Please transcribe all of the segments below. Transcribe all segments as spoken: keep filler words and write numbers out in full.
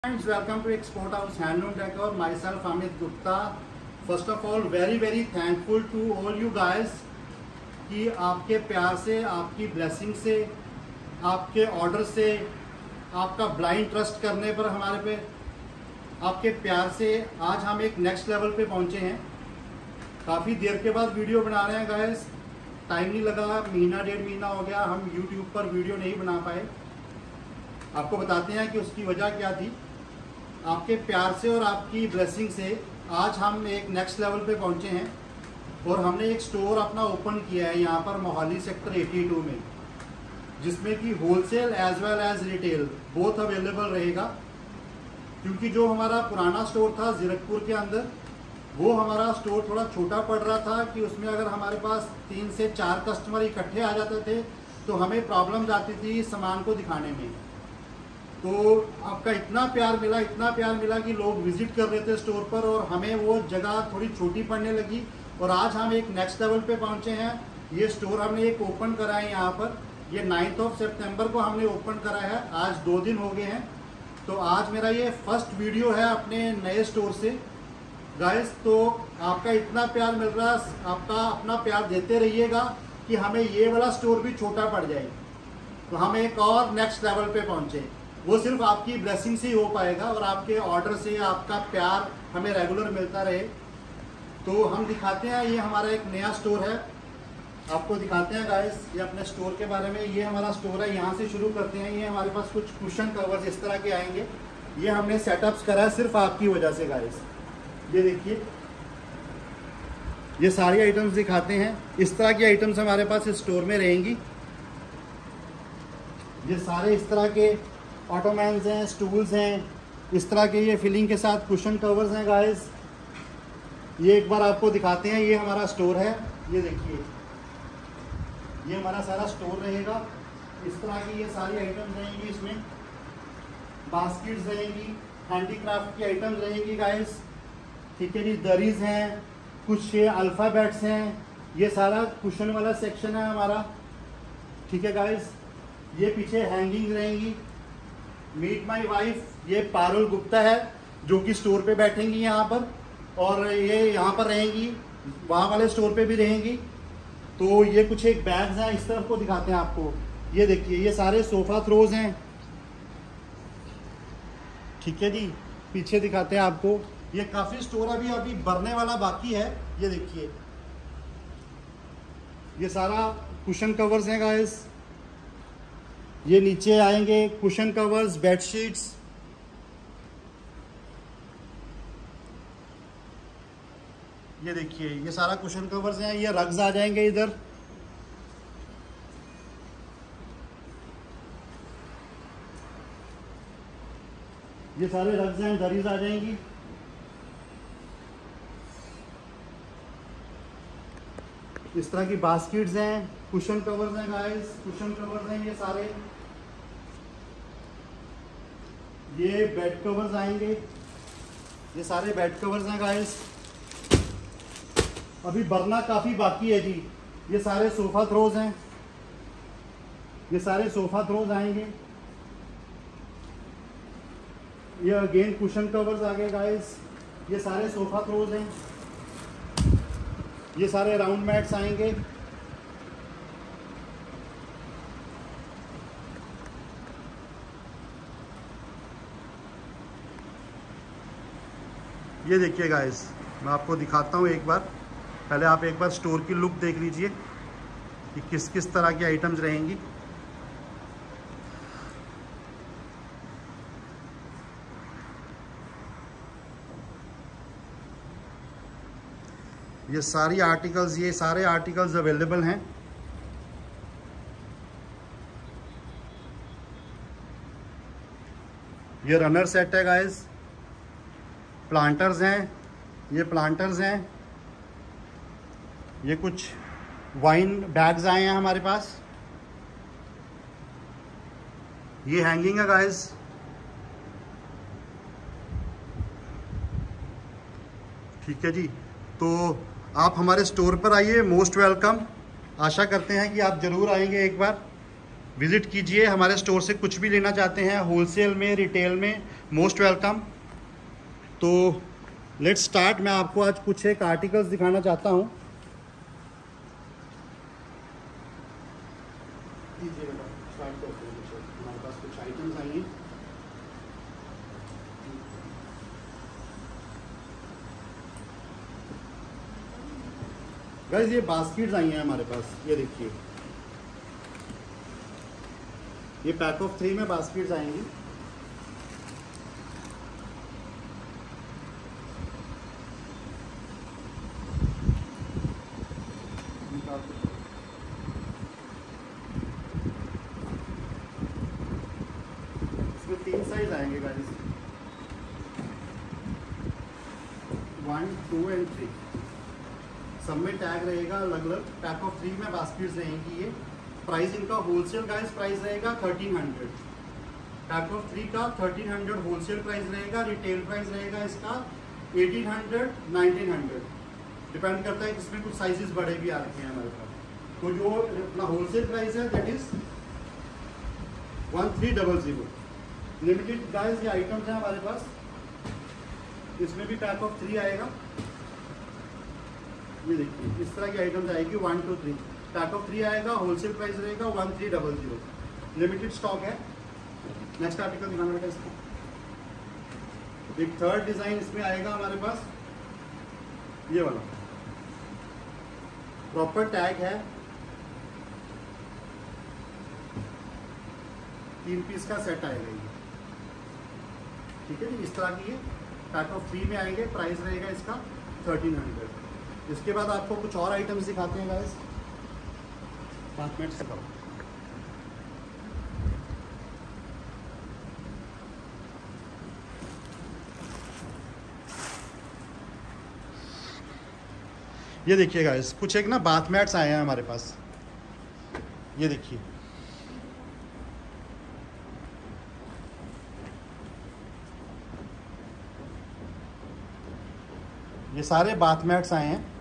Friends, welcome to Export House Handloom Decor. Myself Amit Gupta. First of all, very very thankful to all you guys कि आपके प्यार से, आपकी blessing से, आपके ऑर्डर से, आपका ब्लाइंड ट्रस्ट करने पर हमारे पे, आपके प्यार से आज हम एक नेक्स्ट लेवल पे पहुंचे हैं। काफ़ी देर के बाद वीडियो बना रहे हैं गाइस, टाइम नहीं लगा, महीना डेढ़ महीना हो गया हम यूट्यूब पर वीडियो नहीं बना पाए। आपको बताते हैं कि उसकी वजह क्या थी। आपके प्यार से और आपकी ब्लेसिंग से आज हम एक नेक्स्ट लेवल पे पहुंचे हैं और हमने एक स्टोर अपना ओपन किया है यहाँ पर मोहाली सेक्टर बयासी में, जिसमें कि wholesale as well as retail both available रहेगा। क्योंकि जो हमारा पुराना स्टोर था जीरकपुर के अंदर, वो हमारा स्टोर थोड़ा छोटा पड़ रहा था कि उसमें अगर हमारे पास तीन से चार कस्टमर इकट्ठे आ जाते थे तो हमें प्रॉब्लम्स आती थी सामान को दिखाने में। तो आपका इतना प्यार मिला, इतना प्यार मिला कि लोग विजिट कर रहे थे स्टोर पर और हमें वो जगह थोड़ी छोटी पड़ने लगी और आज हम एक नेक्स्ट लेवल पे पहुंचे हैं। ये स्टोर हमने एक ओपन करा है यहाँ पर, ये नाइन्थ ऑफ सितंबर को हमने ओपन करा है। आज दो दिन हो गए हैं। तो आज मेरा ये फर्स्ट वीडियो है अपने नए स्टोर से गाइस। तो आपका इतना प्यार मिल रहा है, आपका अपना प्यार देते रहिएगा कि हमें ये वाला स्टोर भी छोटा पड़ जाए तो हम एक और नेक्स्ट लेवल पे पहुँचे। वो सिर्फ आपकी ब्लेसिंग से ही हो पाएगा और आपके ऑर्डर से आपका प्यार हमें रेगुलर मिलता रहे। तो हम दिखाते हैं, ये हमारा एक नया स्टोर है, आपको दिखाते हैं गाइस ये अपने स्टोर के बारे में। ये हमारा स्टोर है, यहाँ से शुरू करते हैं। ये हमारे पास कुछ कुशन कवर्स इस तरह के आएंगे, ये हमने सेटअप्स करा है सिर्फ आपकी वजह से गाइस। ये देखिए, ये सारी आइटम्स दिखाते हैं। इस तरह की आइटम्स हमारे पास इस स्टोर में रहेंगी। ये सारे इस तरह के ऑटोमैन्स हैं, स्टूल्स हैं, इस तरह के ये फिलिंग के साथ कुशन कवर्स हैं गाइस। ये एक बार आपको दिखाते हैं, ये हमारा स्टोर है। ये देखिए, ये हमारा सारा स्टोर रहेगा। इस तरह की ये सारी आइटम्स रहेंगी, इसमें बास्केट्स रहेंगी, हैंडीक्राफ्ट की आइटम्स रहेंगी गाइस। ठीक है जी, दरीज हैं, कुछ ये अल्फ़ाबेट्स हैं, ये सारा कुशन वाला सेक्शन है हमारा। ठीक है गाइस, ये पीछे हैंगिंग रहेंगी। मीट माई वाइफ, ये पारुल गुप्ता है जो कि स्टोर पे बैठेंगी यहाँ पर, और ये यहाँ पर रहेंगी, वहाँ वाले स्टोर पे भी रहेंगी। तो ये कुछ एक बैग्स हैं, इस तरफ को दिखाते हैं आपको। ये देखिए, ये सारे सोफ़ा थ्रोज हैं। ठीक है जी, पीछे दिखाते हैं आपको। ये काफ़ी स्टोर अभी अभी भरने वाला बाकी है। ये देखिए, ये सारा कुशन कवर्स हैं गाइस। ये नीचे आएंगे कुशन कवर्स, बेडशीट्स। ये देखिए, ये सारा कुशन कवर्स हैं। ये रग्स आ जाएंगे इधर। ये सारे रग्स हैं, दरीज आ जाएंगी। इस तरह की बास्केट्स हैं, कुशन कवर्स हैं गाइस, कुशन कवर्स हैं ये सारे। ये बेड कवर्स आएंगे, ये सारे बेड कवर्स हैं गाइस। अभी भरना काफ़ी बाकी है जी। ये सारे सोफ़ा थ्रोज हैं, ये सारे सोफ़ा थ्रोज आएंगे। ये अगेन कुशन कवर्स आ गए गाइस। ये सारे सोफ़ा थ्रोज हैं। ये सारे राउंड मैट्स आएंगे। ये देखिए गाइस, मैं आपको दिखाता हूँ एक बार। पहले आप एक बार स्टोर की लुक देख लीजिए कि किस किस तरह की आइटम्स रहेंगी। ये सारी आर्टिकल्स ये सारे आर्टिकल्स अवेलेबल हैं। ये रनर सेट है गाइस, प्लांटर्स हैं, ये प्लांटर्स हैं। ये कुछ वाइन बैग्स आए हैं हमारे पास। ये हैंगिंग है गाइस। ठीक है जी, तो आप हमारे स्टोर पर आइए, मोस्ट वेलकम। आशा करते हैं कि आप ज़रूर आएंगे, एक बार विज़िट कीजिए। हमारे स्टोर से कुछ भी लेना चाहते हैं होलसेल में, रिटेल में, मोस्ट वेलकम। तो लेट्स स्टार्ट। मैं आपको आज कुछ एक आर्टिकल्स दिखाना चाहता हूँ। स्टार्ट करते हैं। हमारे पास कुछ आइटम्स आई हैं। गाइस ये बास्केट्स आई हैं हमारे पास, ये देखिए, ये पैक ऑफ थ्री में बास्केट्स आएंगी। इसमें तीन साइज आएंगे guys, one two and three. सब में टैग रहेगा अलग अलग। पैक ऑफ थ्री में बास्केट्स रहेंगी। ये प्राइस इनका होलसेल गाइस प्राइस रहेगा thirteen hundred. Pack of three का थर्टीन हंड्रेड होलसेल प्राइस रहेगा। रिटेल प्राइस रहेगा इसका eighteen hundred nineteen hundred, depend करता है। इसमें कुछ साइजेस बड़े भी आ रखे हैं हमारे पास। तो जो अपना होलसेल प्राइस है that is one three double zero. Limited guys ये आइटम्स हैं हमारे पास। इसमें भी पैक ऑफ थ्री आएगा। ये देखिए इस तरह की आइटम्स आएगी, one two three. Pack of three आएगा, होलसेल प्राइस रहेगा one three double zero. Limited stock है। नेक्स्ट आर्टिकल दिखाना बेटा इसको। एक थर्ड डिजाइन इसमें आएगा हमारे पास, ये वाला प्रॉपर टैग है। तीन पीस का सेट आएगा ये, ठीक है जी। इस तरह की ये पैक ऑफ थ्री में आएंगे। प्राइस रहेगा इसका थर्टीन हंड्रेड। इसके बाद आपको कुछ और आइटम्स दिखाते हैं गाइस। पाँच मिनट से करो। ये देखिए गाइस, कुछ एक ना बाथ मैट्स आए हैं हमारे पास। ये देखिए, ये सारे बाथ मैट्स आए हैं।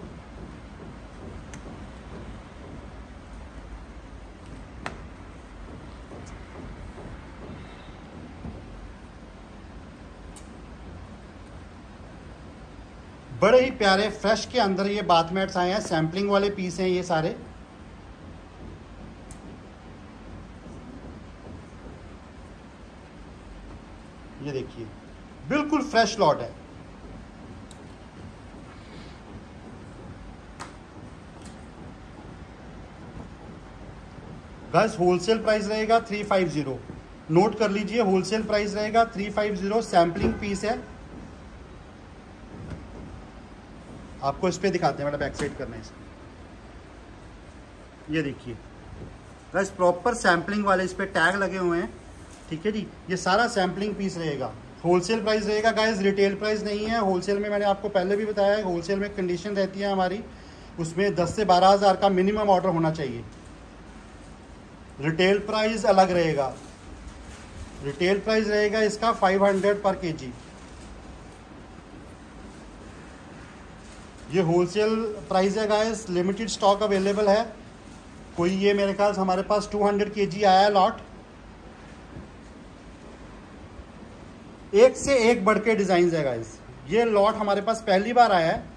बड़े ही प्यारे फ्रेश के अंदर ये बाथ मैट्स आए हैं। सैम्पलिंग वाले पीस हैं ये सारे। ये देखिए बिल्कुल फ्रेश लॉट है। गाइस होलसेल प्राइस रहेगा थ्री फाइव जीरो। नोट कर लीजिए, होलसेल प्राइस रहेगा three five zero. Sampling piece है। आपको इस पे दिखाते हैं, बेटा बैक साइड करना है इसको। ये देखिए गाइस प्रॉपर सैम्पलिंग वाले इस पे टैग लगे हुए हैं, ठीक है जी। ये सारा सैम्पलिंग पीस रहेगा। होलसेल प्राइस रहेगा गाइस, रिटेल प्राइस नहीं है। होलसेल में मैंने आपको पहले भी बताया है, होलसेल में कंडीशन रहती है हमारी, उसमें दस से बारह हज़ार का मिनिमम ऑर्डर होना चाहिए। रिटेल प्राइस अलग रहेगा। रिटेल प्राइस रहेगा इसका फाइव हंड्रेड पर केजी। ये होलसेल प्राइस है गाइस। लिमिटेड स्टॉक अवेलेबल है। कोई ये मेरे ख्याल से हमारे पास टू हंड्रेड केजी आया है लॉट। एक से एक बढ़ के डिजाइन है गाइस। ये लॉट हमारे पास पहली बार आया है।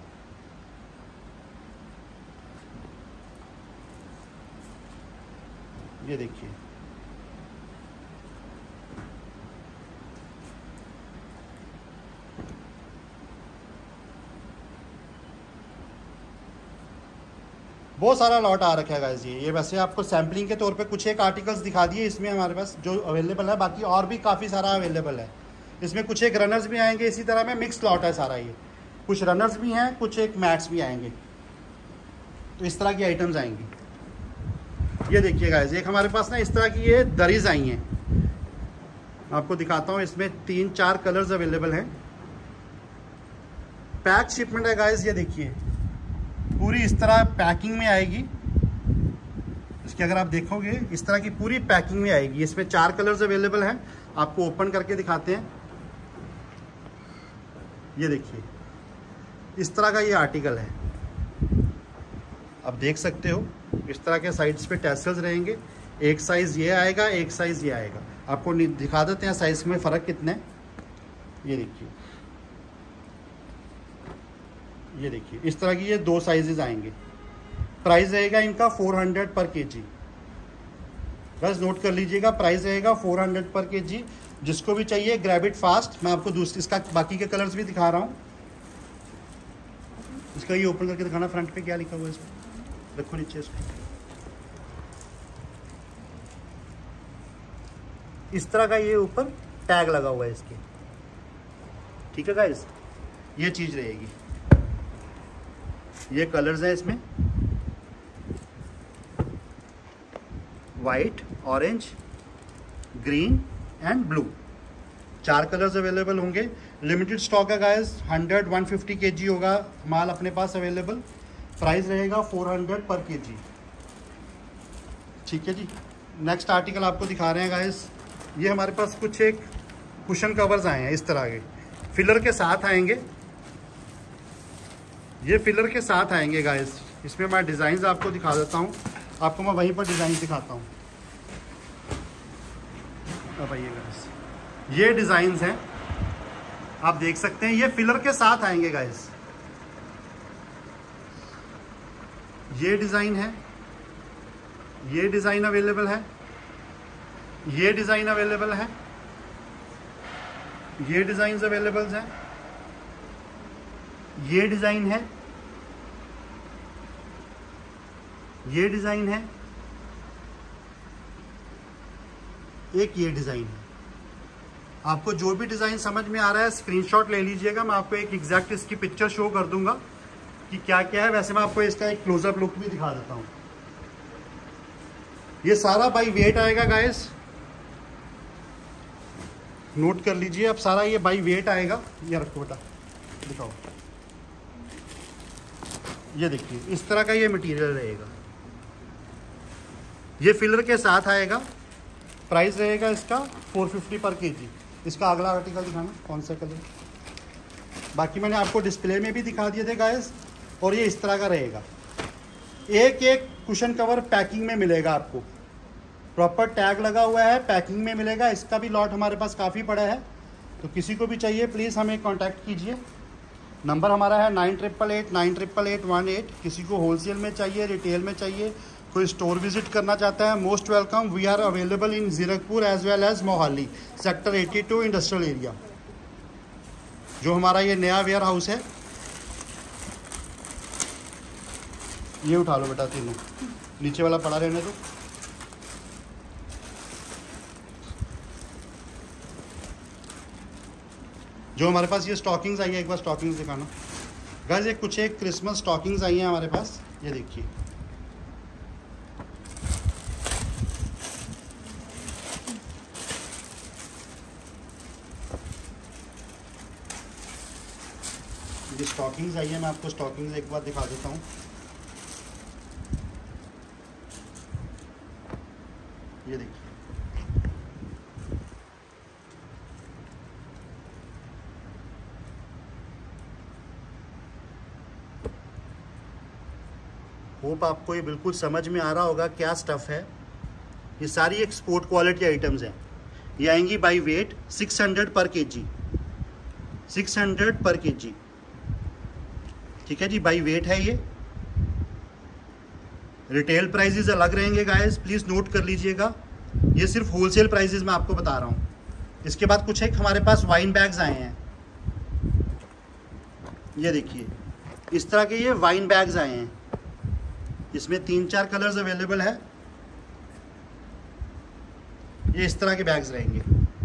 ये देखिए बहुत सारा लॉट आ रखा है गाइस। ये ये वैसे आपको सैम्पलिंग के तौर पे कुछ एक आर्टिकल्स दिखा दिए इसमें हमारे पास जो अवेलेबल है। बाकी और भी काफ़ी सारा अवेलेबल है। इसमें कुछ एक रनर्स भी आएंगे। इसी तरह में मिक्स लॉट है सारा। ये कुछ रनर्स भी हैं, कुछ एक मैट्स भी आएंगे। तो इस तरह की आइटम्स आएंगी। ये देखिए गाइस, एक हमारे पास ना इस तरह की ये दरीज आई हैं। आपको दिखाता हूँ। इसमें तीन चार कलर्स अवेलेबल हैं। पैक शिपमेंट है गाइस। ये देखिए पूरी इस तरह पैकिंग में आएगी। इसकी अगर आप देखोगे इस तरह की पूरी पैकिंग में आएगी। इसमें चार कलर्स अवेलेबल हैं। आपको ओपन करके दिखाते हैं। ये देखिए इस तरह का ये आर्टिकल है। आप देख सकते हो इस तरह के साइड्स पे टैसल्स रहेंगे। एक साइज़ ये आएगा, एक साइज़ ये आएगा। आपको दिखा देते हैं साइज़ में फ़र्क कितने। ये देखिए, ये देखिए इस तरह की ये दो साइजेस आएंगे। प्राइस रहेगा इनका फोर हंड्रेड पर के जी। बस नोट कर लीजिएगा, प्राइस रहेगा फोर हंड्रेड पर के जी। जिसको भी चाहिए ग्रैब इट फास्ट। मैं आपको दूसरी इसका बाकी के कलर्स भी दिखा रहा हूँ। इसका ये ओपन करके दिखाना, फ्रंट पे क्या लिखा हुआ है इसमें, रखो नीचे इसको। इस तरह का ये ऊपर टैग लगा हुआ है इसके, ठीक है गाइस, ये चीज रहेगी। ये कलर्स हैं इसमें, white, orange, green and blue, चार कलर्स अवेलेबल होंगे। लिमिटेड स्टॉक है guys, hundred one fifty K G होगा माल अपने पास अवेलेबल। प्राइस रहेगा फोर हंड्रेड पर के जी, ठीक है जी। नेक्स्ट आर्टिकल आपको दिखा रहे हैं गाइस। ये हमारे पास कुछ एक कुशन कवर्स आए हैं इस तरह के, फिलर के साथ आएंगे। ये फिलर के साथ आएंगे गाइस। इसमें मैं डिज़ाइन आपको दिखा देता हूँ, आपको मैं वहीं पर डिज़ाइन दिखाता हूँ। अब आइए गाइस, ये डिज़ाइंस हैं, आप देख सकते हैं, ये फिलर के साथ आएंगे गाइस। ये डिज़ाइन है, ये डिज़ाइन अवेलेबल है, ये डिज़ाइन अवेलेबल है, ये डिज़ाइंस अवेलेबल हैं, ये डिज़ाइन है, ये डिज़ाइन है, एक ये डिज़ाइन है। आपको जो भी डिज़ाइन समझ में आ रहा है स्क्रीनशॉट ले लीजिएगा, मैं आपको एक एग्जैक्ट इसकी पिक्चर शो कर दूंगा कि क्या क्या है। वैसे मैं आपको इसका एक क्लोजअप लुक भी दिखा देता हूँ। ये सारा बाई वेट आएगा गाइस, नोट कर लीजिए अब, सारा ये बाई वेट आएगा। ये रखो बेटा, दिखाओ, ये देखिए इस तरह का ये मटेरियल रहेगा। ये फिलर के साथ आएगा। प्राइस रहेगा इसका फोर फिफ्टी पर केजी। इसका अगला आर्टिकल दिखाना, कौन सा कलर। बाकी मैंने आपको डिस्प्ले में भी दिखा दिए थे गाइस। और ये इस तरह का रहेगा, एक एक कुशन कवर पैकिंग में मिलेगा आपको, प्रॉपर टैग लगा हुआ है, पैकिंग में मिलेगा। इसका भी लॉट हमारे पास काफ़ी पड़ा है, तो किसी को भी चाहिए प्लीज़ हमें कांटेक्ट कीजिए। नंबर हमारा है nine triple eight nine triple eight one eight. किसी को होलसेल में चाहिए, रिटेल में चाहिए, कोई स्टोर विजिट करना चाहता है, most welcome. We are available in Zirakpur as well as Mohali, sector eighty two industrial area, जो हमारा ये नया वेयर हाउस है। ये उठा लो बेटा तीनों, नीचे वाला पड़ा रहने दो। जो हमारे पास ये स्टॉकिंग्स आई है, एक बार स्टॉकिंग्स दिखाना गाइस। ये कुछ एक क्रिसमस स्टॉकिंग्स आई हैं हमारे पास, ये देखिए। ये स्टॉकिंग्स आई है, मैं आपको स्टॉकिंग्स एक बार दिखा देता हूँ। ये देखिए, होप आपको ये बिल्कुल समझ में आ रहा होगा क्या स्टफ़ है। ये सारी एक्सपोर्ट क्वालिटी आइटम्स हैं। ये आएंगी by weight six hundred per KG, six hundred per KG, ठीक है जी। बाय वेट है ये। रिटेल प्राइसेस अलग रहेंगे गाइस, प्लीज़ नोट कर लीजिएगा। ये सिर्फ होलसेल प्राइसेस मैं आपको बता रहा हूँ। इसके बाद कुछ एक हमारे पास वाइन बैग्स आए हैं, ये देखिए इस तरह के ये वाइन बैग्स आए हैं। इसमें तीन चार कलर्स अवेलेबल है। ये इस तरह के बैग्स रहेंगे।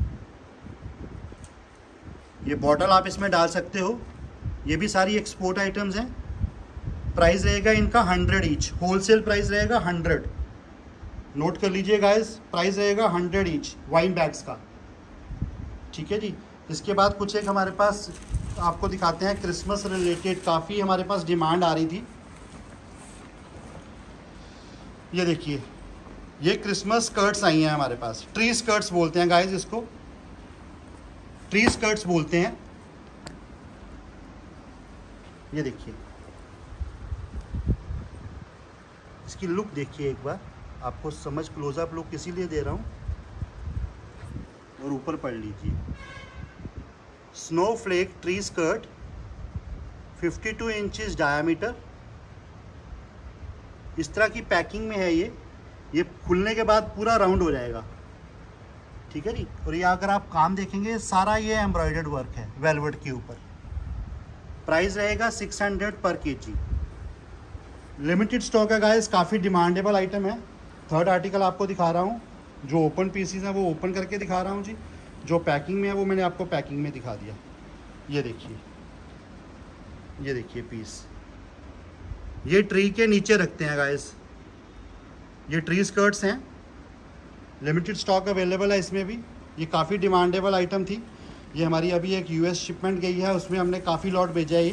ये बॉटल आप इसमें डाल सकते हो। ये भी सारी एक्सपोर्ट आइटम्स हैं। प्राइस रहेगा इनका हंड्रेड ईच, होलसेल प्राइस रहेगा हंड्रेड। नोट कर लीजिए गाइस, प्राइस रहेगा हंड्रेड ईच वाइन बैग्स का, ठीक है जी। इसके बाद कुछ एक हमारे पास आपको दिखाते हैं क्रिसमस रिलेटेड, काफ़ी हमारे पास डिमांड आ रही थी। ये देखिए, ये क्रिसमस स्कर्ट्स आई हैं हमारे पास। ट्री स्कर्ट्स बोलते हैं गाइस इसको, ट्री स्कर्ट्स बोलते हैं। ये देखिए, इसकी लुक देखिए एक बार, आपको समझ क्लोजअप लुक इसीलिए दे रहा हूँ। और ऊपर पढ़ लीजिए, स्नोफ्लेक ट्री स्कर्ट, बावन इंचेस डायामीटर। इस तरह की पैकिंग में है ये ये खुलने के बाद पूरा राउंड हो जाएगा, ठीक है जी। और ये अगर आप काम देखेंगे सारा ये एम्ब्रॉयडर्ड वर्क है वेलवेट के ऊपर। प्राइस रहेगा six hundred per KG. Limited stock है गाइस, काफ़ी डिमांडेबल आइटम है। थर्ड आर्टिकल आपको दिखा रहा हूँ, जो ओपन पीसीज हैं वो ओपन करके दिखा रहा हूँ जी, जो पैकिंग में है वो मैंने आपको पैकिंग में दिखा दिया। ये देखिए, ये देखिए पीस, ये ट्री के नीचे रखते हैं गाइस। ये ट्री स्कर्ट्स हैं, लिमिटेड स्टॉक अवेलेबल है इसमें भी। ये काफ़ी डिमांडेबल आइटम थी। ये हमारी अभी एक यूएस शिपमेंट गई है, उसमें हमने काफ़ी लॉट भेजा है ये।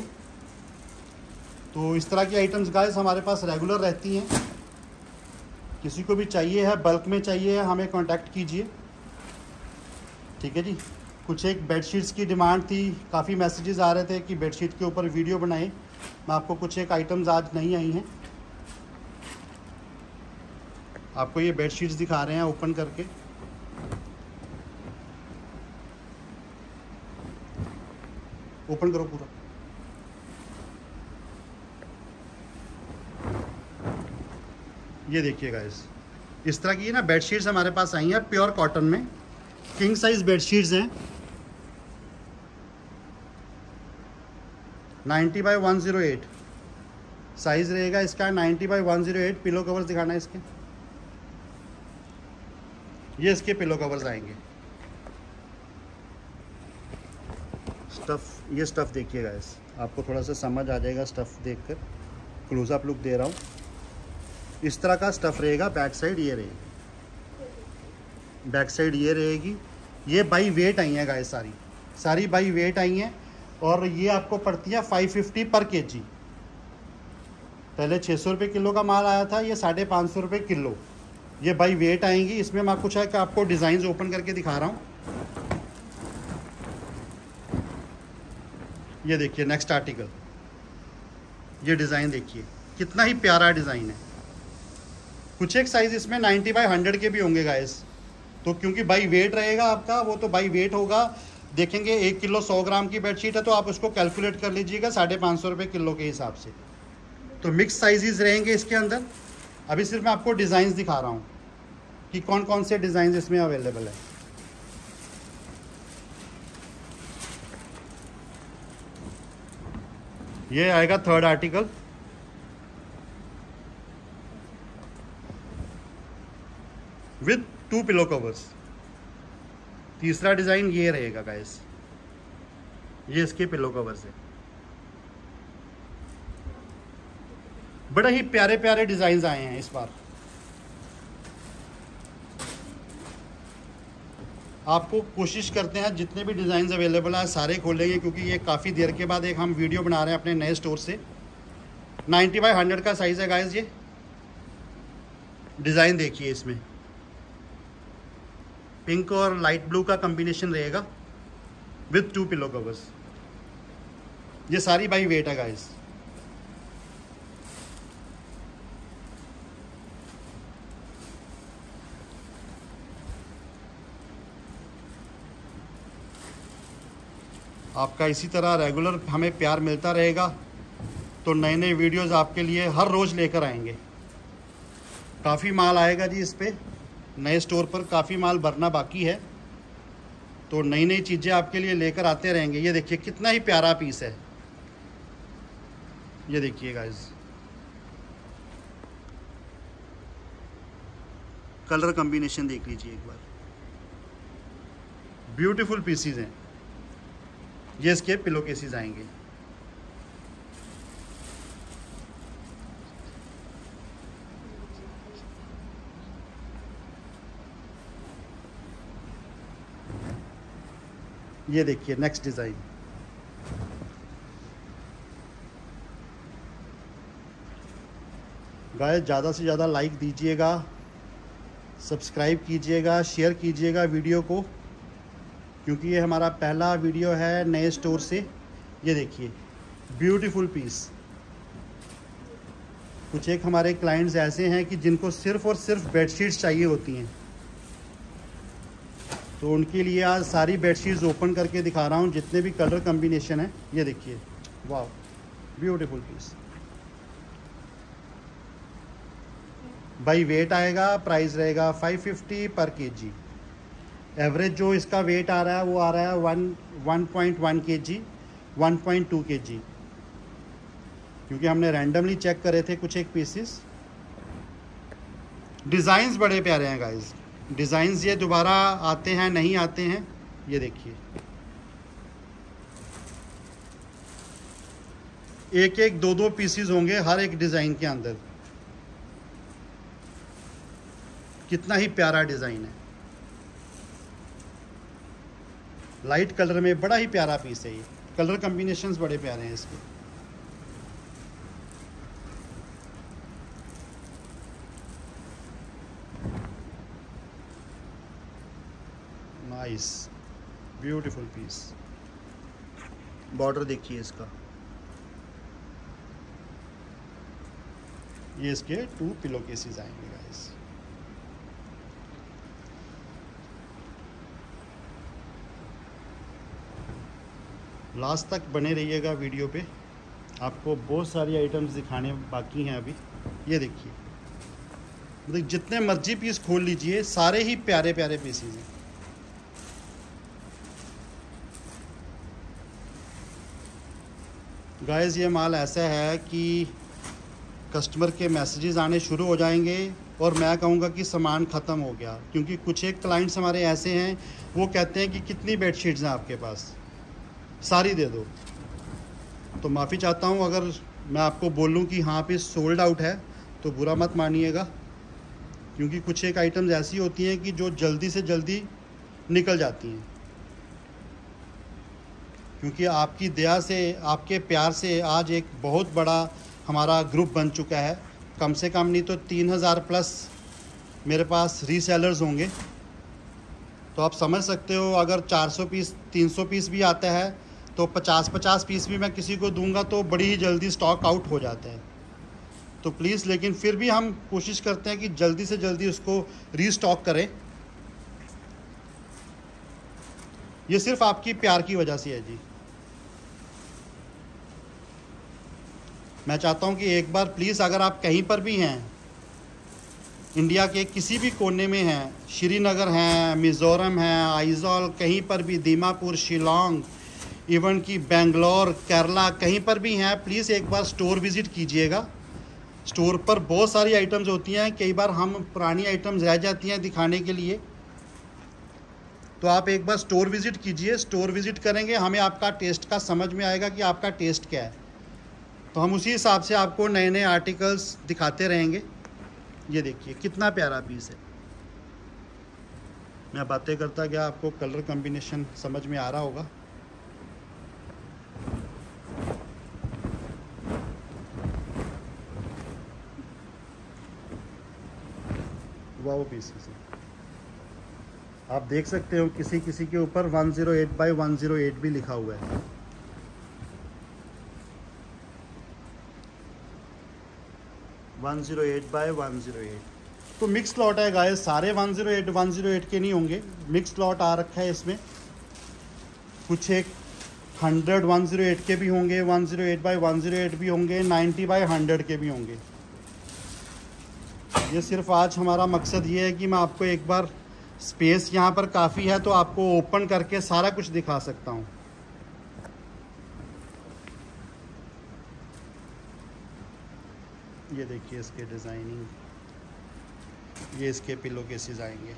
तो इस तरह की आइटम्स गाइस हमारे पास रेगुलर रहती हैं। किसी को भी चाहिए है, बल्क में चाहिए है, हमें कांटेक्ट कीजिए, ठीक है जी। कुछ एक बेडशीट्स की डिमांड थी, काफ़ी मैसेजेस आ रहे थे कि बेडशीट के ऊपर वीडियो बनाएं। मैं आपको कुछ एक आइटम्स आज नहीं आई हैं, आपको ये बेडशीट्स दिखा रहे हैं ओपन करके। ओपन करो पूरा। ये देखिए गाइस, इस तरह की ना बेडशीट्स हमारे पास आई हैं प्योर कॉटन में। किंग साइज बेडशीट्स हैं, ninety by one zero eight size रहेगा इसका, ninety by one zero eight. Pillow covers दिखाना है इसके, ये इसके पिलो कवर्स आएंगे। स्टफ़, ये स्टफ़ देखिए गाइस, आपको थोड़ा सा समझ आ जाएगा स्टफ़ देखकर। क्लोजअप लुक दे रहा हूँ। इस तरह का स्टफ़ रहेगा। बैक साइड ये रहेगी, बैक साइड ये रहेगी। ये बाई वेट आई हैं गाइस, सारी सारी बाई वेट आई हैं। और ये आपको पड़ती है फाइव फिफ्टी पर केजी। पहले छः सौ रुपये किलो का माल आया था, ये साढ़े पाँच सौ रुपये किलो। ये बाई वेट आएंगी। इसमें मैं कुछ है कि आपको डिज़ाइंस ओपन करके दिखा रहा हूँ। ये देखिए नेक्स्ट आर्टिकल, ये डिज़ाइन देखिए कितना ही प्यारा डिज़ाइन है। कुछ एक साइज़ इसमें नाइन्टी बाई हंड्रेड के भी होंगे गाइस। तो क्योंकि बाई वेट रहेगा आपका, वो तो बाई वेट होगा। देखेंगे एक किलो सौ ग्राम की बेडशीट है, तो आप उसको कैलकुलेट कर लीजिएगा साढ़े पाँच सौ रुपये किलो के हिसाब से। तो मिक्स साइजेस रहेंगे इसके अंदर। अभी सिर्फ मैं आपको डिज़ाइंस दिखा रहा हूँ कि कौन कौन से डिज़ाइन इसमें अवेलेबल है। ये आएगा third article, with two pillow covers. तीसरा डिज़ाइन ये रहेगा गाइस, ये इसके पिलो कवर्स है। बड़े ही प्यारे प्यारे डिज़ाइंस आए हैं इस बार। आपको कोशिश करते हैं जितने भी डिज़ाइंस अवेलेबल हैं सारे खोलेंगे, क्योंकि ये काफ़ी देर के बाद एक हम वीडियो बना रहे हैं अपने नए स्टोर से। नाइन्टी बाई हंड्रेड का साइज़ है गाइस। ये डिज़ाइन देखिए, इसमें पिंक और लाइट ब्लू का कॉम्बिनेशन रहेगा विथ टू पिलो कवर्स। ये सारी बाई वेट है गाइस। आपका इसी तरह रेगुलर हमें प्यार मिलता रहेगा, तो नए नए वीडियोस आपके लिए हर रोज़ लेकर आएंगे। काफ़ी माल आएगा जी इस पे, नए स्टोर पर काफ़ी माल भरना बाकी है, तो नई नई चीज़ें आपके लिए लेकर आते रहेंगे। ये देखिए कितना ही प्यारा पीस है। ये देखिए गाइस, कलर कॉम्बिनेशन देख लीजिए एक बार, ब्यूटीफुल पीसीज हैं। ये इसके पिलो केसेस आएंगे। ये देखिए नेक्स्ट डिज़ाइन। गाइस ज़्यादा से ज़्यादा लाइक दीजिएगा, सब्सक्राइब कीजिएगा, शेयर कीजिएगा वीडियो को, क्योंकि ये हमारा पहला वीडियो है नए स्टोर से। ये देखिए ब्यूटीफुल पीस। कुछ एक हमारे क्लाइंट्स ऐसे हैं कि जिनको सिर्फ़ और सिर्फ बेडशीट्स चाहिए होती हैं, तो उनके लिए आज सारी बेडशीट्स ओपन करके दिखा रहा हूँ, जितने भी कलर कम्बिनेशन है। ये देखिए, वाह ब्यूटीफुल पीस। बाई वेट आएगा, प्राइस रहेगा five fifty per KG. Average जो इसका वेट आ रहा है वो आ रहा है वन वन पॉइंट वन के जी, वन पॉइंट टू के जी, क्योंकि हमने रैंडमली चेक करे थे कुछ एक पीसेस। डिज़ाइंस बड़े प्यारे हैं गाइस, डिज़ाइंस ये दोबारा आते हैं नहीं आते हैं। ये देखिए, एक एक दो दो पीसेस होंगे हर एक डिज़ाइन के अंदर। कितना ही प्यारा डिज़ाइन है, लाइट कलर में बड़ा ही प्यारा पीस है। ये कलर कॉम्बिनेशंस बड़े प्यारे हैं इसके। Nice beautiful piece. बॉर्डर देखिए इसका। ये इसके टू पिलो केसेस आएंगे गाइस। लास्ट तक बने रहिएगा वीडियो पे, आपको बहुत सारी आइटम्स दिखाने बाकी हैं अभी। ये देखिए, मतलब जितने मर्जी पीस खोल लीजिए, सारे ही प्यारे प्यारे पीसेस हैं। गाइस ये माल ऐसा है कि कस्टमर के मैसेजेस आने शुरू हो जाएंगे और मैं कहूँगा कि सामान ख़त्म हो गया, क्योंकि कुछ एक क्लाइंट्स हमारे ऐसे हैं वो कहते हैं कि कितनी बेडशीट्स हैं आपके पास, सारी दे दो। तो माफ़ी चाहता हूँ अगर मैं आपको बोलूँ कि हाँ पे सोल्ड आउट है, तो बुरा मत मानिएगा, क्योंकि कुछ एक आइटम्स ऐसी होती हैं कि जो जल्दी से जल्दी निकल जाती हैं। क्योंकि आपकी दया से, आपके प्यार से आज एक बहुत बड़ा हमारा ग्रुप बन चुका है। कम से कम नहीं तो तीन हज़ार प्लस मेरे पास रीसेलर्स होंगे। तो आप समझ सकते हो, अगर चार सौ पीस तीन सौ पीस भी आता है तो पचास पचास पीस भी मैं किसी को दूंगा तो बड़ी ही जल्दी स्टॉक आउट हो जाता है। तो प्लीज़, लेकिन फिर भी हम कोशिश करते हैं कि जल्दी से जल्दी उसको रीस्टॉक करें। ये सिर्फ आपकी प्यार की वजह से है जी। मैं चाहता हूं कि एक बार प्लीज़, अगर आप कहीं पर भी हैं, इंडिया के किसी भी कोने में हैं, श्रीनगर हैं, मिज़ोरम हैं, आइजॉल, कहीं पर भी, दीमापुर, शिलोंग, इवन कि बेंगलोर, केरला, कहीं पर भी हैं, प्लीज़ एक बार स्टोर विज़िट कीजिएगा। स्टोर पर बहुत सारी आइटम्स होती हैं, कई बार हम पुरानी आइटम्स रह जाती हैं दिखाने के लिए। तो आप एक बार स्टोर विज़िट कीजिए। स्टोर विज़िट करेंगे, हमें आपका टेस्ट का समझ में आएगा कि आपका टेस्ट क्या है, तो हम उसी हिसाब से आपको नए नए आर्टिकल्स दिखाते रहेंगे। ये देखिए कितना प्यारा पीस है। मैं बातें करता गया, आपको कलर कॉम्बिनेशन समझ में आ रहा होगा। वाह पीसेस है, आप देख सकते हो किसी किसी के ऊपर one zero eight by one zero eight भी लिखा हुआ है। One zero eight by one zero eight. तो मिक्स लॉट है गाइस, सारे one zero eight one zero eight के नहीं होंगे, मिक्स लॉट आ रखा है इसमें। कुछ एक हंड्रेड वन ज़ीरो एट के भी होंगे, one zero eight by one zero eight भी होंगे, नाइन्टी बाय हंड्रेड के भी होंगे। ये सिर्फ आज हमारा मकसद ये है कि मैं आपको एक बार, स्पेस यहाँ पर काफ़ी है तो आपको ओपन करके सारा कुछ दिखा सकता हूँ। ये देखिए इसके डिज़ाइनिंग, ये इसके पिलो केसेस आएंगे।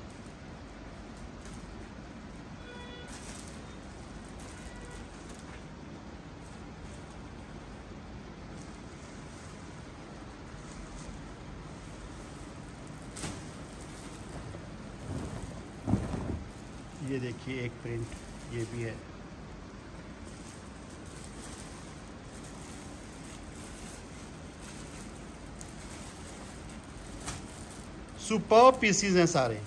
ये देखिए एक प्रिंट ये भी है। सुपर पीसीज हैं सारे,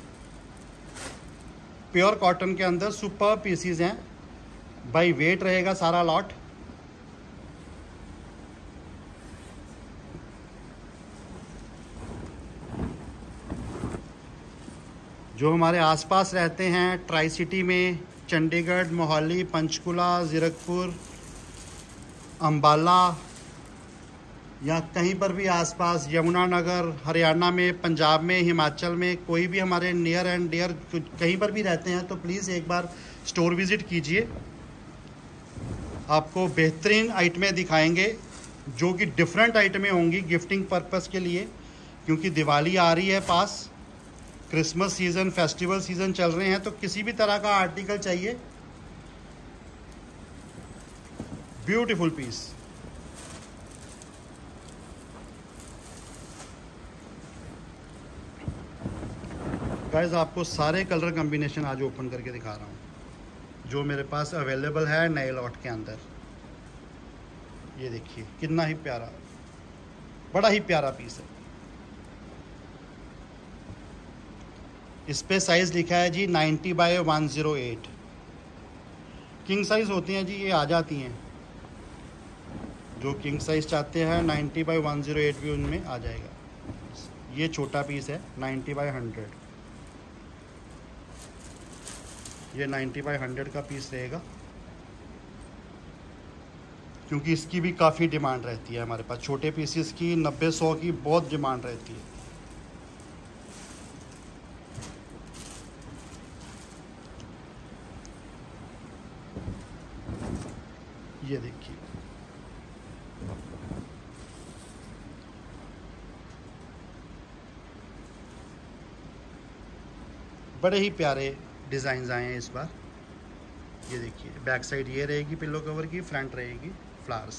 प्योर कॉटन के अंदर सुपर पीसीज हैं। बाई वेट रहेगा सारा लॉट। जो हमारे आसपास रहते हैं ट्राई सिटी में, चंडीगढ़, मोहाली, पंचकुला, ज़ीरकपुर, अंबाला या कहीं पर भी आसपास, यमुनानगर, हरियाणा में, पंजाब में, हिमाचल में, कोई भी हमारे नियर एंड डियर कहीं पर भी रहते हैं तो प्लीज़ एक बार स्टोर विज़िट कीजिए। आपको बेहतरीन आइटमें दिखाएंगे जो कि डिफरेंट आइटमें होंगी गिफ्टिंग पर्पस के लिए, क्योंकि दिवाली आ रही है पास, क्रिसमस सीज़न, फेस्टिवल सीज़न चल रहे हैं, तो किसी भी तरह का आर्टिकल चाहिए, ब्यूटीफुल पीस। गाइस आपको सारे कलर कॉम्बिनेशन आज ओपन करके दिखा रहा हूँ जो मेरे पास अवेलेबल है नए लॉट के अंदर। ये देखिए कितना ही प्यारा, बड़ा ही प्यारा पीस है। इस पे साइज लिखा है जी ninety by one zero eight. King size होती हैं जी, ये आ जाती हैं। जो किंग साइज चाहते हैं ninety by one zero eight भी उनमें आ जाएगा। ये छोटा पीस है नाइन्टी बाय हंड्रेड। ये नाइन्टी बाय हंड्रेड का पीस रहेगा, क्योंकि इसकी भी काफ़ी डिमांड रहती है हमारे पास। छोटे पीसेस की नब्बे सौ की बहुत डिमांड रहती है। ये देखिए बड़े ही प्यारे डिज़ाइंस आए हैं इस बार। ये देखिए बैक साइड ये रहेगी पिल्लो कवर की, फ्रंट रहेगी फ्लावर्स।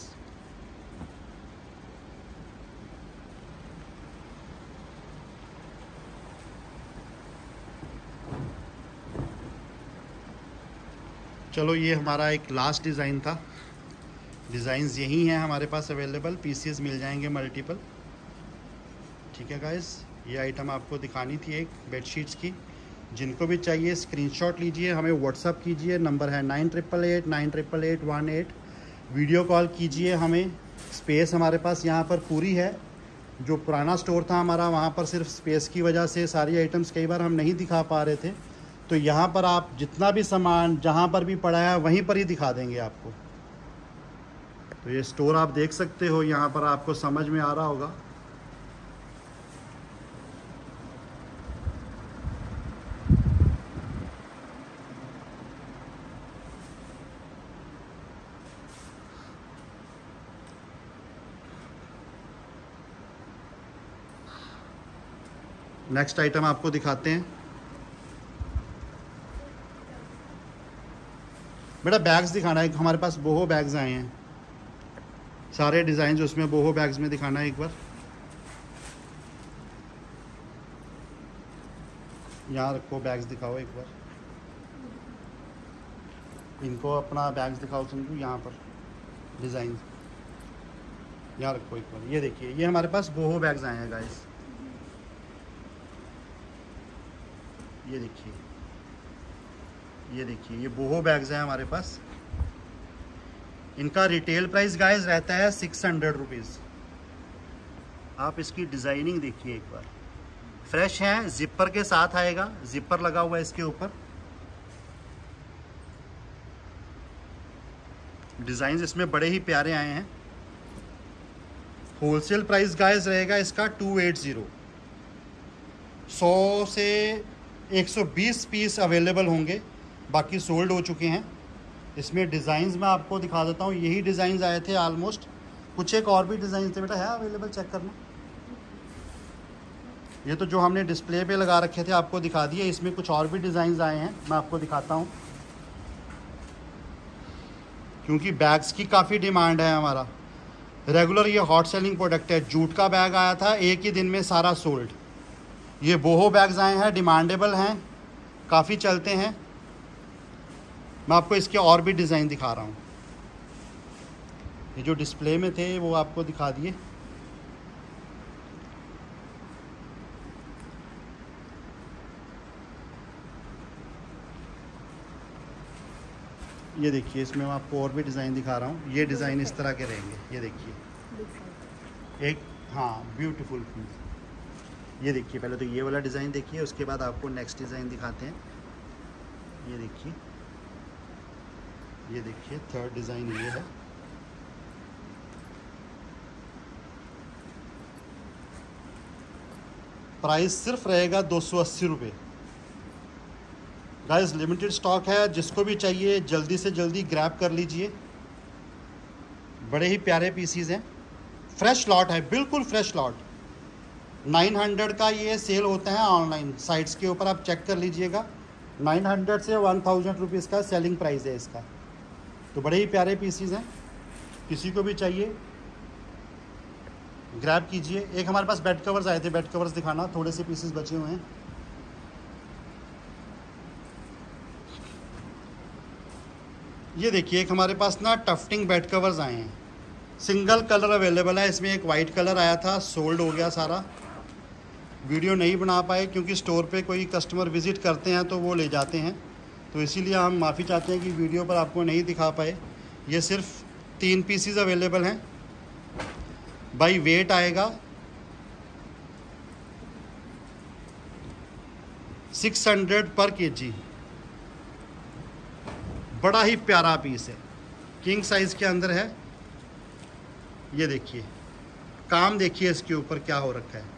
चलो ये हमारा एक लास्ट डिज़ाइन था। डिज़ाइंस यही हैं हमारे पास अवेलेबल, पीसेस मिल जाएंगे मल्टीपल। ठीक है गाइस, ये आइटम आपको दिखानी थी एक बेडशीट्स की। जिनको भी चाहिए स्क्रीनशॉट लीजिए, हमें व्हाट्सअप कीजिए, नंबर है nine triple eight nine triple eight one eight. Video call कीजिए हमें। स्पेस हमारे पास यहाँ पर पूरी है। जो पुराना स्टोर था हमारा, वहाँ पर सिर्फ स्पेस की वजह से सारी आइटम्स कई बार हम नहीं दिखा पा रहे थे, तो यहाँ पर आप जितना भी सामान जहाँ पर भी पड़ा है वहीं पर ही दिखा देंगे आपको। तो ये स्टोर आप देख सकते हो, यहाँ पर आपको समझ में आ रहा होगा। नेक्स्ट आइटम आपको दिखाते हैं। बेटा बैग्स दिखाना है, हमारे पास बोहो बैग्स आए हैं, सारे डिज़ाइन उसमें बोहो बैग्स में दिखाना है एक बार। यहाँ रखो बैग्स दिखाओ एक बार, इनको अपना बैग्स दिखाओ समझो। यहाँ पर डिज़ाइन यहाँ रखो एक बार। ये देखिए ये हमारे पास बोहो बैग्स आए हैं गाइस। ये देखिए ये देखिए ये बोहो बैग्स हैं हमारे पास। इनका रिटेल प्राइस गाइस रहता है सिक्स हंड्रेड रुपीज़। आप इसकी डिज़ाइनिंग देखिए एक बार, फ्रेश हैं, जिपर के साथ आएगा, जिपर लगा हुआ है इसके ऊपर। डिज़ाइन इसमें बड़े ही प्यारे आए हैं। होलसेल प्राइस गाइस रहेगा इसका टू एट ज़ीरो। सौ से एक सौ बीस पीस अवेलेबल होंगे, बाकी सोल्ड हो चुके हैं। इसमें डिज़ाइंस मैं आपको दिखा देता हूँ। यही डिज़ाइंस आए थे ऑलमोस्ट, कुछ एक और भी डिज़ाइन थे। बेटा है अवेलेबल, चेक करना। ये तो जो हमने डिस्प्ले पे लगा रखे थे आपको दिखा दिए। इसमें कुछ और भी डिज़ाइंस आए हैं, मैं आपको दिखाता हूँ, क्योंकि बैग्स की काफ़ी डिमांड है हमारा। रेगुलर ये हॉट सेलिंग प्रोडक्ट है। जूट का बैग आया था, एक ही दिन में सारा सोल्ड। ये बोहो बैग्स आए हैं, डिमांडेबल हैं, काफ़ी चलते हैं। मैं आपको इसके और भी डिज़ाइन दिखा रहा हूँ। ये जो डिस्प्ले में थे वो आपको दिखा दिए। ये देखिए इसमें मैं आपको और भी डिज़ाइन दिखा रहा हूँ। ये डिज़ाइन इस तरह के रहेंगे। ये देखिए एक, हाँ ब्यूटीफुल पीस। ये देखिए, पहले तो ये वाला डिज़ाइन देखिए, उसके बाद आपको नेक्स्ट डिज़ाइन दिखाते हैं। ये देखिए, ये देखिए थर्ड डिज़ाइन ये है। प्राइस सिर्फ रहेगा दो सौ अस्सी रुपये। गाइस लिमिटेड स्टॉक है, जिसको भी चाहिए जल्दी से जल्दी ग्रैब कर लीजिए। बड़े ही प्यारे पीसीज हैं, फ्रेश लॉट है, बिल्कुल फ्रेश लॉट। नौ सौ का ये सेल होता है ऑनलाइन साइट्स के ऊपर, आप चेक कर लीजिएगा। नौ सौ से वन थाउजेंड रुपीज़ का सेलिंग प्राइस है इसका। तो बड़े ही प्यारे पीसीज हैं, किसी को भी चाहिए ग्रैब कीजिए। एक हमारे पास बेड कवर्स आए थे, बेड कवर्स दिखाना, थोड़े से पीसेस बचे हुए हैं। ये देखिए, एक हमारे पास ना टफ्टिंग बेड कवर्स आए हैं, सिंगल कलर अवेलेबल है। इसमें एक वाइट कलर आया था, सोल्ड हो गया सारा। वीडियो नहीं बना पाए क्योंकि स्टोर पे कोई कस्टमर विज़िट करते हैं तो वो ले जाते हैं, तो इसीलिए हम माफ़ी चाहते हैं कि वीडियो पर आपको नहीं दिखा पाए। ये सिर्फ तीन पीसीज अवेलेबल हैं, बाई वेट आएगा सिक्स हंड्रेड पर केजी। बड़ा ही प्यारा पीस है, किंग साइज़ के अंदर है। ये देखिए, काम देखिए इसके ऊपर क्या हो रखा है,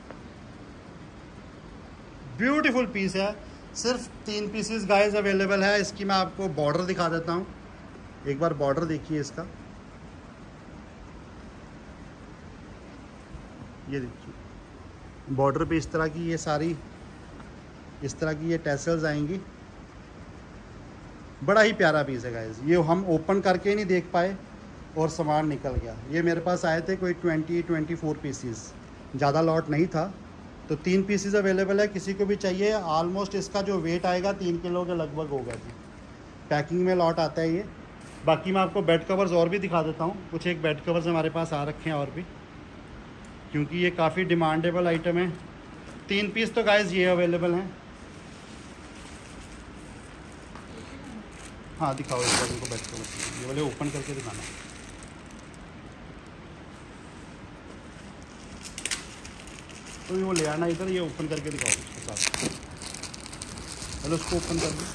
ब्यूटीफुल पीस है। सिर्फ तीन पीसेस गाइस अवेलेबल है। इसकी मैं आपको बॉर्डर दिखा देता हूँ, एक बार बॉर्डर देखिए इसका। ये देखिए बॉर्डर पे इस तरह की ये सारी इस तरह की ये टैसल्स आएंगी। बड़ा ही प्यारा पीस है गाइस। ये हम ओपन करके नहीं देख पाए और सामान निकल गया। ये मेरे पास आए थे कोई ट्वेंटी ट्वेंटी फोर पीसीस, ज़्यादा लॉट नहीं था, तो तीन पीसीस अवेलेबल है, किसी को भी चाहिए। ऑलमोस्ट इसका जो वेट आएगा तीन किलो के लगभग होगा जी। पैकिंग में लॉट आता है ये। बाकी मैं आपको बेड कवर्स और भी दिखा देता हूँ, कुछ एक बेड कवर्स हमारे पास आ रखे हैं और भी, क्योंकि ये काफ़ी डिमांडेबल आइटम है। तीन पीस तो गाइस ये अवेलेबल हैं। हाँ दिखाओ इस बार इनको बेड कवर्स, ये वाले ओपन करके दिखाना। तो ये वो ले आना इधर, ये ओपन करके दिखाओ उसके साथ। चलो उसको ओपन कर दो।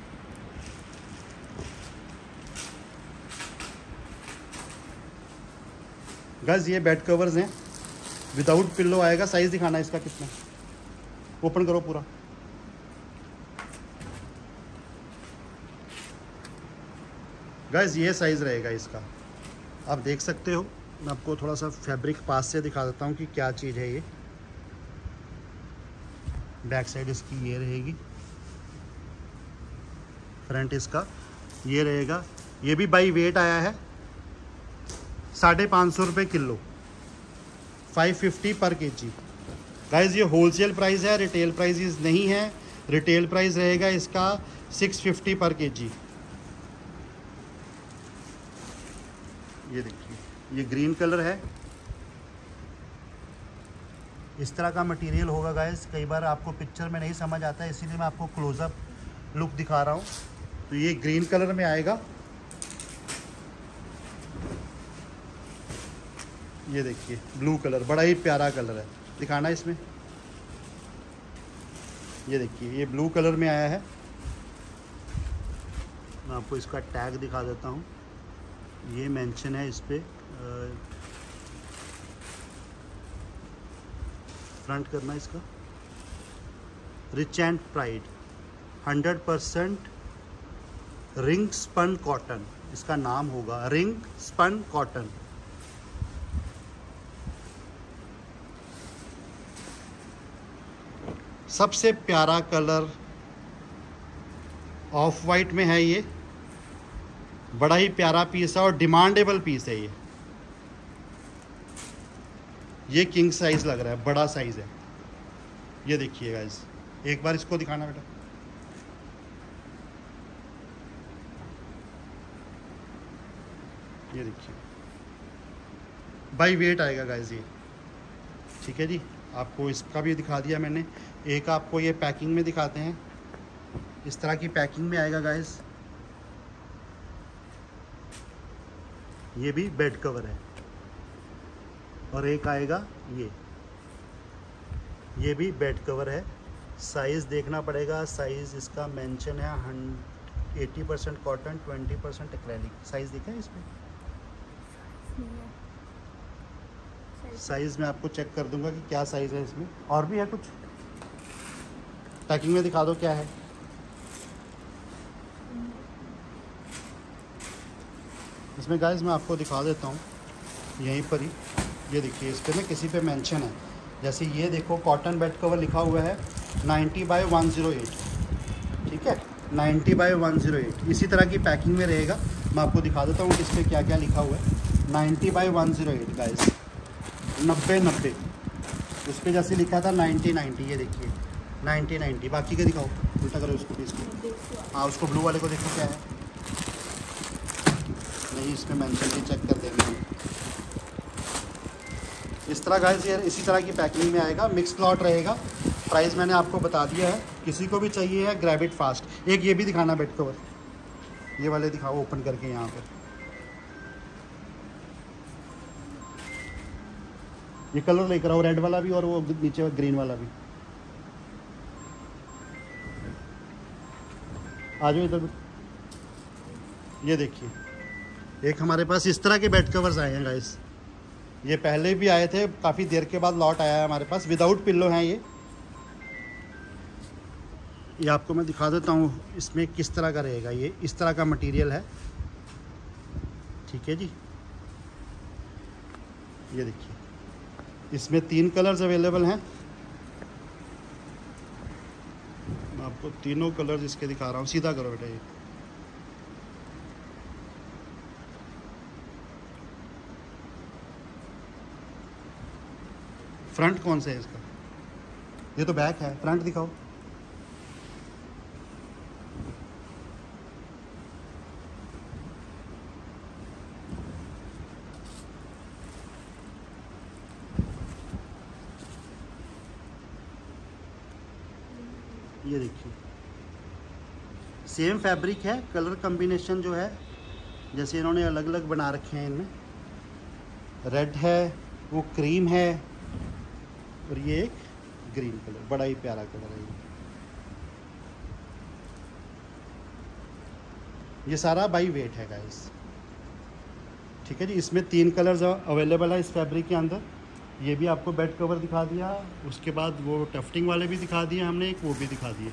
गाइस ये बेड कवर्स हैं, विदाउट पिल्लो आएगा। साइज़ दिखाना इसका कितना, ओपन करो पूरा। गाइस ये साइज़ रहेगा इसका, आप देख सकते हो। मैं आपको थोड़ा सा फैब्रिक पास से दिखा देता हूँ कि क्या चीज़ है ये। बैक साइड इसकी ये रहेगी, फ्रंट इसका ये रहेगा। ये भी बाई वेट आया है, साढ़े पाँच सौ रुपये kilo, five fifty per K G. Guys ये होलसेल प्राइस है, रिटेल प्राइस नहीं है। रिटेल प्राइस रहेगा इसका सिक्स फिफ्टी पर के जी। ये देखिए, ये ग्रीन कलर है, इस तरह का मटेरियल होगा गाइस। कई बार आपको पिक्चर में नहीं समझ आता है, इसीलिए मैं आपको क्लोजअप लुक दिखा रहा हूँ। तो ये ग्रीन कलर में आएगा। ये देखिए ब्लू कलर, बड़ा ही प्यारा कलर है, दिखाना इसमें। ये देखिए ये ब्लू कलर में आया है। मैं आपको इसका टैग दिखा देता हूँ, ये मेंशन है इस पे। फ्रंट करना इसका, rich and pride, hundred percent ring spun cotton इसका नाम होगा, रिंग स्पन कॉटन। सबसे प्यारा कलर ऑफ वाइट में है ये, बड़ा ही प्यारा पीस है और डिमांडेबल पीस है ये। ये किंग साइज लग रहा है, बड़ा साइज है। ये देखिए गाइस, एक बार इसको दिखाना बेटा। ये देखिए बाई वेट आएगा गाइस ये, ठीक है जी। आपको इसका भी दिखा दिया मैंने। एक आपको ये पैकिंग में दिखाते हैं, इस तरह की पैकिंग में आएगा गाइस। ये भी बेड कवर है। और एक आएगा ये ये भी बेड कवर है। साइज़ देखना पड़ेगा, साइज़ इसका मेंशन है eighty percent cotton, twenty percent acrylic. Size दिखा है इसमें? साइज़ मैं आपको चेक कर दूंगा कि क्या साइज़ है इसमें। और भी है कुछ, पैकिंग में दिखा दो क्या है। इसमें गाइस मैं आपको दिखा देता हूँ यहीं पर ही। ये देखिए इस पर ना किसी पे मेंशन है, जैसे ये देखो कॉटन बेड कवर लिखा हुआ है ninety by one zero eight, ठीक है, ninety by one zero eight. इसी तरह की पैकिंग में रहेगा। मैं आपको दिखा देता हूँ इस पर क्या क्या लिखा हुआ है। Ninety by one zero eight guys, नब्बे नब्बे। उस पर जैसे लिखा था नाइन्टी नाइन्टी, ये देखिए नाइन्टी नाइन्टी। बाकी का दिखाओ, उल्टा करो उसको पीस को। हाँ उसको ब्लू वाले को देखो क्या है। नहीं इसमें मेंशन भी चेक कर देंगे हम। इस तरह गाइस ये इसी तरह की पैकिंग में आएगा, मिक्स लॉट रहेगा। प्राइस मैंने आपको बता दिया है, किसी को भी चाहिए है ग्रैब इट फास्ट। एक ये भी दिखाना बेड कवर, ये वाले दिखाओ ओपन करके यहाँ पर। ये कलर लेकर आओ, रेड वाला भी और वो नीचे ग्रीन वाला भी। आ जाओ इधर। ये देखिए एक हमारे पास इस तरह के बेड कवर्स आए हैं गाइस। ये पहले भी आए थे, काफ़ी देर के बाद लॉट आया है हमारे पास। विदाउट पिल्लो हैं ये। ये आपको मैं दिखा देता हूँ इसमें किस तरह का रहेगा। ये इस तरह का मटेरियल है, ठीक है जी। ये देखिए इसमें तीन कलर्स अवेलेबल हैं। मैं आपको तीनों कलर्स इसके दिखा रहा हूँ। सीधा करो बेटा। ये फ्रंट कौन सा है इसका? ये तो बैक है, फ्रंट दिखाओ। ये देखिए सेम फैब्रिक है, कलर कॉम्बिनेशन जो है जैसे इन्होंने अलग अलग बना रखे हैं। इनमें रेड है, वो क्रीम है, और ये एक ग्रीन कलर, बड़ा ही प्यारा कलर है ये। ये सारा बाई वेट है गाइस, ठीक है जी। इसमें तीन कलर्स अवेलेबल है इस फैब्रिक के अंदर। ये भी आपको बेड कवर दिखा दिया, उसके बाद वो टफ्टिंग वाले भी दिखा दिए हमने, एक वो भी दिखा दिए।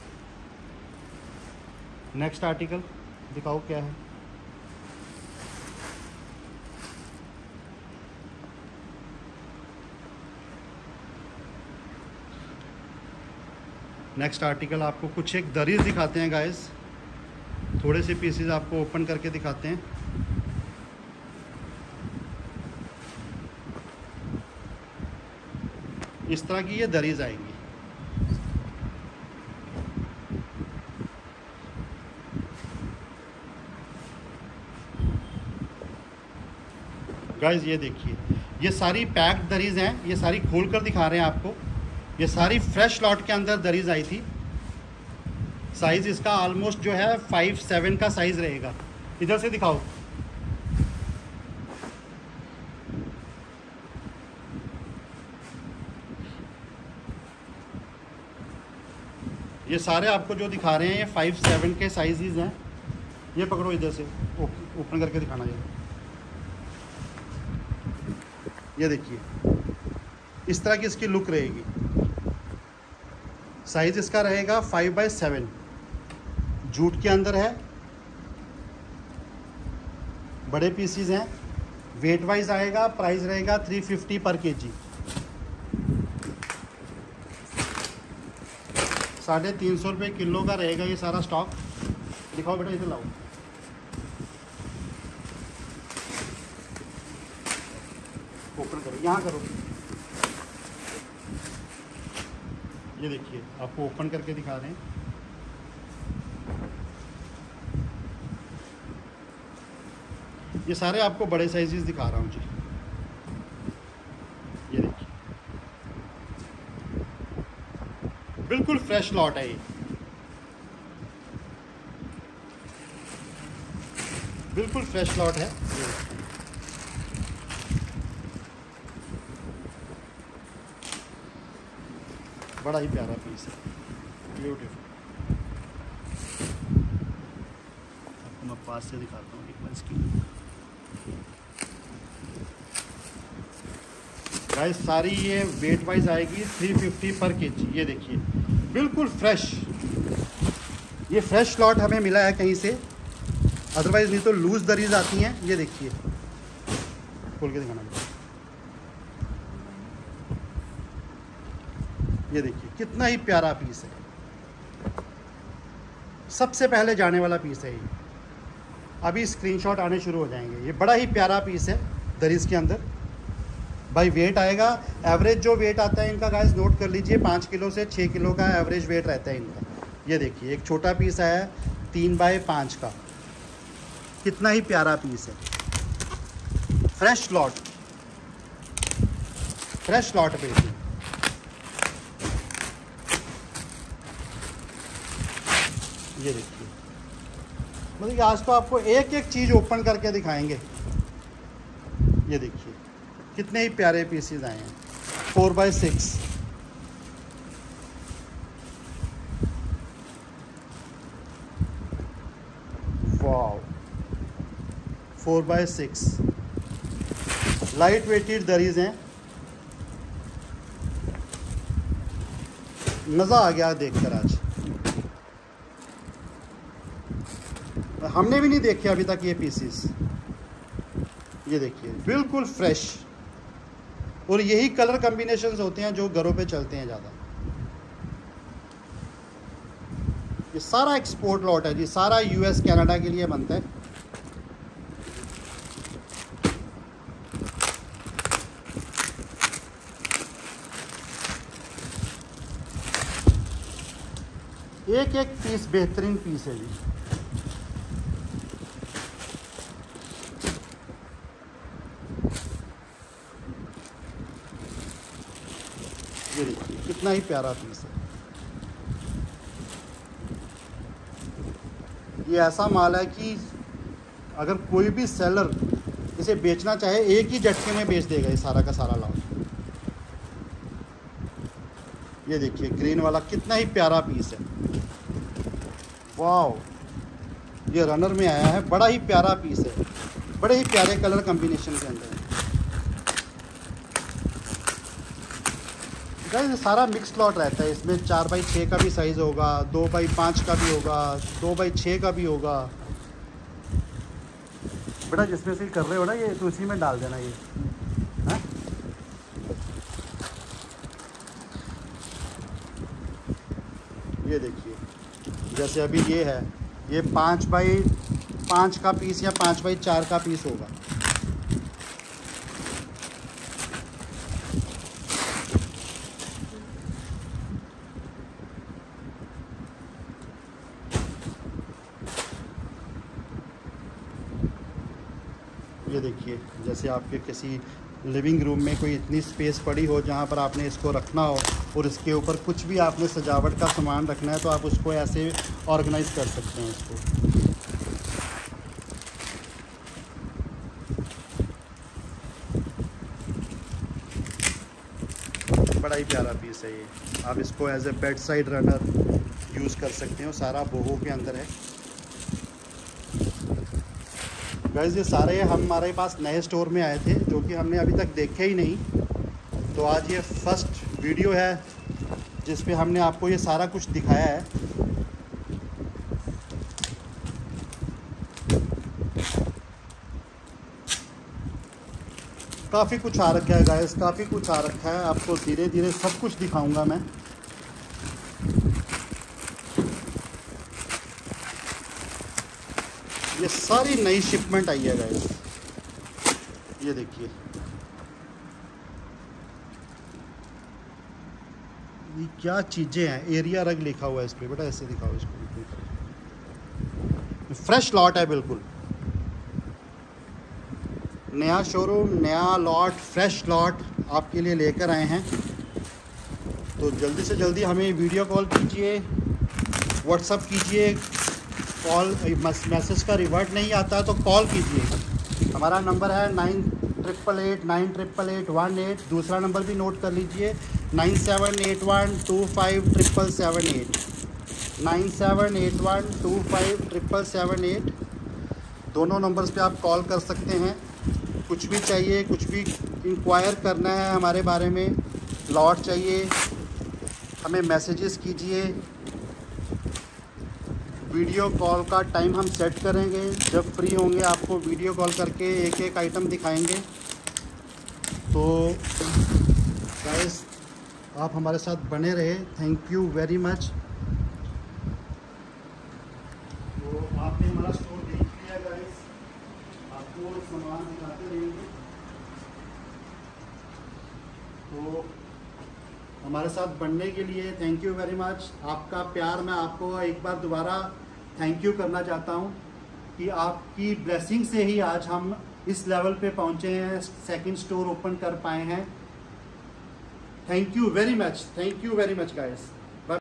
नेक्स्ट आर्टिकल दिखाओ क्या है। नेक्स्ट आर्टिकल आपको कुछ एक दरीज दिखाते हैं गाइस। थोड़े से पीसेस आपको ओपन करके दिखाते हैं। इस तरह की ये दरीज आएंगी। गाइस ये देखिए ये सारी पैक्ड दरीज हैं। ये सारी खोल कर दिखा रहे हैं आपको। ये सारी फ्रेश लॉट के अंदर दरीज आई थी। साइज़ इसका ऑलमोस्ट जो है फाइव सेवन का साइज़ रहेगा। इधर से दिखाओ। ये सारे आपको जो दिखा रहे हैं ये फाइव सेवन के साइजेस हैं। ये पकड़ो इधर से, ओपन करके दिखाना। ये ये देखिए इस तरह की इसकी लुक रहेगी। साइज इसका रहेगा फाइव बाई सेवन, जूट के अंदर है, बड़े पीसीज हैं, वेट वाइज आएगा। प्राइस रहेगा थ्री फिफ्टी पर केजी। साढ़े तीन सौ रुपये किलो का रहेगा ये सारा स्टॉक। दिखाओ बेटा, इधर लाओ। ओपन करो, यहाँ करो। ये देखिए आपको ओपन करके दिखा रहे हैं। ये सारे आपको बड़े साइजेस दिखा रहा हूँ जी। ये देखिए बिल्कुल फ्रेश लॉट है ये, बिल्कुल फ्रेश लॉट है। बड़ा ही प्यारा पीस है, ब्यूटीफुल। आपको मैं पास से दिखाता हूँ एक बार इसकी। गाइस सारी ये वेट वाइज आएगी थ्री फिफ्टी पर केजी। ये देखिए बिल्कुल फ्रेश, ये फ्रेश लॉट हमें मिला है कहीं से, अदरवाइज नहीं तो लूज दरीज आती हैं। ये देखिए खोल के दिखाना, ये देखिए कितना ही प्यारा पीस है, सबसे पहले जाने वाला पीस है ये। अभी स्क्रीनशॉट आने शुरू हो जाएंगे। ये बड़ा ही प्यारा पीस है दरीज के अंदर। भाई वेट आएगा, एवरेज जो वेट आता है इनका गाइस नोट कर लीजिए, पाँच किलो से छः किलो का एवरेज वेट रहता है इनका। ये देखिए एक छोटा पीस आया है तीन बाय पाँच का, कितना ही प्यारा पीस है। फ्रेश लॉट, फ्रेश लॉट पे ये देखिए, मतलब आज तो आपको एक एक चीज़ ओपन करके दिखाएंगे। ये देखिए कितने ही प्यारे पीसेस आए हैं, four by six. Wow, four by six light weighted दरीज हैं। मज़ा आ गया देखकर आज, हमने भी नहीं देखे अभी तक ये पीसेस। ये देखिए बिल्कुल फ्रेश, और यही कलर कॉम्बिनेशंस होते हैं जो घरों पे चलते हैं ज़्यादा। ये सारा एक्सपोर्ट लॉट है जी, सारा यूएस कनाडा के लिए बनता है। एक एक पीस बेहतरीन पीस है जी। ये देखिए कितना ही प्यारा पीस है। ये ऐसा माल है कि अगर कोई भी सेलर इसे बेचना चाहे एक ही झटके में बेच देगा ये सारा का सारा लॉट। ये देखिए ग्रीन वाला कितना ही प्यारा पीस है। वाओ, ये रनर में आया है, बड़ा ही प्यारा पीस है, बड़े ही प्यारे कलर कॉम्बिनेशन के अंदर है। गाइस सारा मिक्स लॉट रहता है, इसमें चार बाई छः का भी साइज़ होगा, दो बाई पाँच का भी होगा, दो बाई छः का भी होगा। बेटा जिसमें से कर रहे हो ना ये, तो उसी में डाल देना ये। हाँ? ये देखिए जैसे अभी ये है, ये पाँच बाई पाँच का पीस या पाँच बाई चार का पीस होगा। ये देखिए जैसे आपके किसी लिविंग रूम में कोई इतनी स्पेस पड़ी हो जहाँ पर आपने इसको रखना हो, और इसके ऊपर कुछ भी आपने सजावट का सामान रखना है, तो आप उसको ऐसे ऑर्गेनाइज कर सकते हैं इसको। बड़ा ही प्यारा पीस है ये, आप इसको as a bed side runner use कर सकते हो। सारा बोहो के अंदर है। गाइस ये सारे हम हमारे पास नए स्टोर में आए थे, जो कि हमने अभी तक देखे ही नहीं। तो आज ये फर्स्ट वीडियो है जिस पे हमने आपको ये सारा कुछ दिखाया है। काफ़ी कुछ आ रखा है गाइस, काफ़ी कुछ आ रखा है। आपको धीरे धीरे सब कुछ दिखाऊंगा मैं। ये सारी नई शिपमेंट आई है गाइस। ये देखिए ये क्या चीज़ें हैं। एरिया रग लिखा हुआ है इस पर, बेटा ऐसे दिखाओ इसको। फ्रेश लॉट है बिल्कुल, नया शोरूम, नया लॉट, फ्रेश लॉट आपके लिए लेकर आए हैं। तो जल्दी से जल्दी हमें वीडियो कॉल कीजिए, व्हाट्सअप कीजिए। कॉल मैसेज का रिवर्ट नहीं आता तो कॉल कीजिए। हमारा नंबर है nine triple eight nine triple eight one eight. दूसरा नंबर भी नोट कर लीजिए nine seven eight one two five triple seven eight nine seven eight one two five triple seven eight दोनों नंबर्स पे आप कॉल कर सकते हैं। कुछ भी चाहिए, कुछ भी इंक्वायर करना है हमारे बारे में, लॉट चाहिए, हमें मैसेजेस कीजिए। वीडियो कॉल का टाइम हम सेट करेंगे, जब फ्री होंगे आपको वीडियो कॉल करके एक एक आइटम दिखाएंगे। तो गाइस आप हमारे साथ बने रहे, थैंक यू वेरी मच। तो आपने हमारा स्टोर देख लिया गाइस, आपको सामान दिखाते रहेंगे। तो हमारे साथ बनने के लिए थैंक यू वेरी मच। आपका प्यार मैं आपको एक बार दोबारा थैंक यू करना चाहता हूँ कि आपकी ब्लेसिंग से ही आज हम इस लेवल पे पहुँचे हैं, सेकंड स्टोर ओपन कर पाए हैं। Thank you very much, thank you very much guys.